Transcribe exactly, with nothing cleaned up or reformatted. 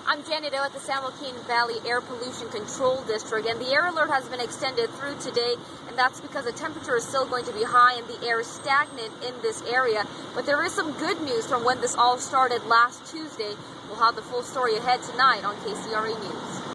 I'm Janet O at the San Joaquin Valley Air Pollution Control District, and the air alert has been extended through today, and that's because the temperature is still going to be high and the air is stagnant in this area. But there is some good news from when this all started last Tuesday. We'll have the full story ahead tonight on K C R A News.